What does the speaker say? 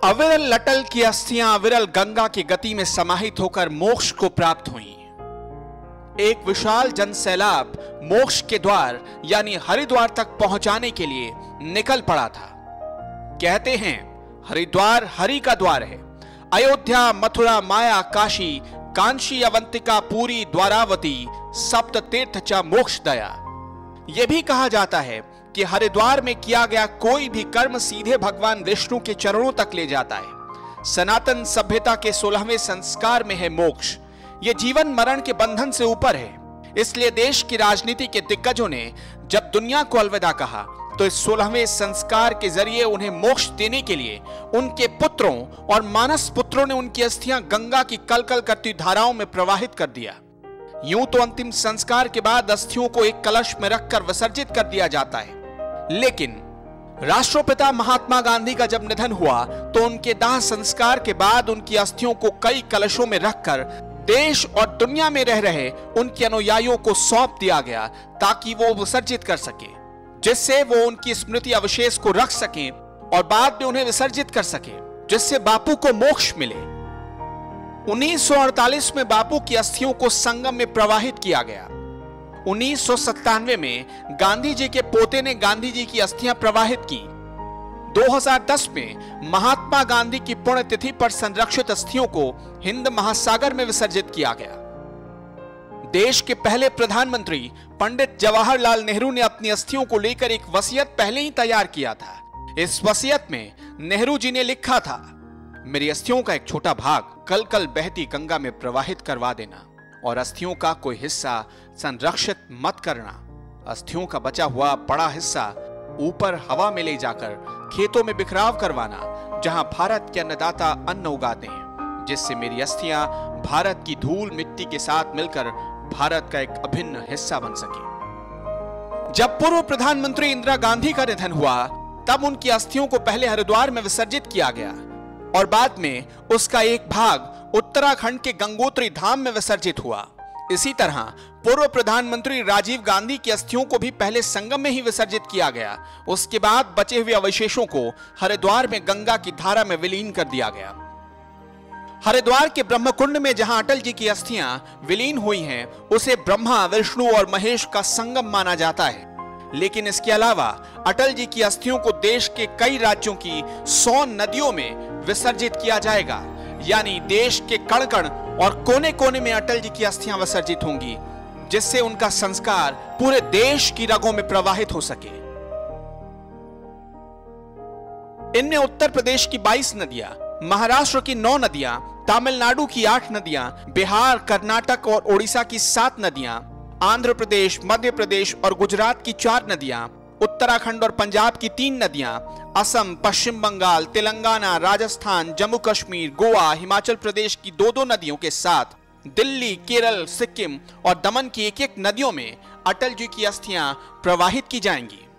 अविरल अटल की अस्थियां अविरल गंगा की गति में समाहित होकर मोक्ष को प्राप्त हुई। एक विशाल जनसैलाब मोक्ष के द्वार यानी हरिद्वार तक पहुंचाने के लिए निकल पड़ा था। कहते हैं हरिद्वार हरि का द्वार है। अयोध्या, मथुरा, माया, काशी, कांशी, अवंतिका, पुरी, द्वारावती, सप्त तीर्थ च मोक्ष दया। यह भी कहा जाता है कि हरिद्वार में किया गया कोई भी कर्म सीधे भगवान विष्णु के चरणों तक ले जाता है। सनातन सभ्यता के 16वें संस्कार में है मोक्ष। यह जीवन मरण के बंधन से ऊपर है। इसलिए देश की राजनीति के दिग्गजों ने जब दुनिया को अलविदा कहा तो इस 16वें संस्कार के जरिए उन्हें मोक्ष देने के लिए उनके पुत्रों और मानस पुत्रों ने उनकी अस्थियां गंगा की कलकल करती धाराओं में प्रवाहित कर दिया। यूं तो अंतिम संस्कार के बाद अस्थियों को एक कलश में रखकर विसर्जित कर दिया जाता है, लेकिन राष्ट्रपिता महात्मा गांधी का जब निधन हुआ तो उनके दाह संस्कार के बाद उनकी अस्थियों को कई कलशों में रखकर देश और दुनिया में रह रहे उनके अनुयायियों को सौंप दिया गया ताकि वो विसर्जित कर सके, जिससे वो उनकी स्मृति अवशेष को रख सकें और बाद में उन्हें विसर्जित कर सके, जिससे बापू को मोक्ष मिले। 1948 में बापू की अस्थियों को संगम में प्रवाहित किया गया। 1997 में गांधी जी के पोते ने गांधी जी की अस्थियां प्रवाहित की। 2010 में महात्मा गांधी की पुण्यतिथि पर संरक्षित अस्थियों को हिंद महासागर में विसर्जित किया गया। देश के पहले प्रधानमंत्री पंडित जवाहरलाल नेहरू ने अपनी अस्थियों को लेकर एक वसीयत पहले ही तैयार किया था। इस वसीयत में नेहरू जी ने लिखा था, मेरी अस्थियों का एक छोटा भाग कल कल बहती गंगा में प्रवाहित करवा देना और अस्थियों का कोई हिस्सा संरक्षित मत करना। अस्थियों का बचा हुआ बड़ा हिस्सा ऊपर हवा में ले जाकर खेतों में बिखराव करवाना, जहां भारत के अन्नदाता अन्न उगाते हैं, जिससे मेरी अस्थियां भारत की धूल मिट्टी के साथ मिलकर भारत का एक अभिन्न हिस्सा बन सके। जब पूर्व प्रधानमंत्री इंदिरा गांधी का निधन हुआ तब उनकी अस्थियों को पहले हरिद्वार में विसर्जित किया गया और बाद में उसका एक भाग उत्तराखंड के गंगोत्री धाम में विसर्जित हुआ। इसी तरह पूर्व प्रधानमंत्री राजीव गांधी की अस्थियों को भी पहले संगम में ही विसर्जित किया गया। उसके बाद बचे हुए अवशेषों को हरिद्वार में गंगा की धारा में विलीन कर दिया गया। हरिद्वार के ब्रह्मकुंड में जहां अटल जी की अस्थियां विलीन हुई हैं, उसे ब्रह्मा, विष्णु और महेश का संगम माना जाता है। लेकिन इसके अलावा अटल जी की अस्थियों को देश के कई राज्यों की 100 नदियों में विसर्जित किया जाएगा, यानी देश के कण कण और कोने कोने में अटल जी की अस्थियां विसर्जित होंगी, जिससे उनका संस्कार पूरे देश की रगों में प्रवाहित हो सके। इनमें उत्तर प्रदेश की 22 नदियां, महाराष्ट्र की 9 नदियां, तमिलनाडु की 8 नदियां, बिहार, कर्नाटक और ओडिशा की 7 नदियां, आंध्र प्रदेश, मध्य प्रदेश और गुजरात की 4 नदियां, उत्तराखंड और पंजाब की 3 नदियां, असम, पश्चिम बंगाल, तेलंगाना, राजस्थान, जम्मू कश्मीर, गोवा, हिमाचल प्रदेश की 2-2 नदियों के साथ दिल्ली, केरल, सिक्किम और दमन की 1-1 नदियों में अटल जी की अस्थियां प्रवाहित की जाएंगी।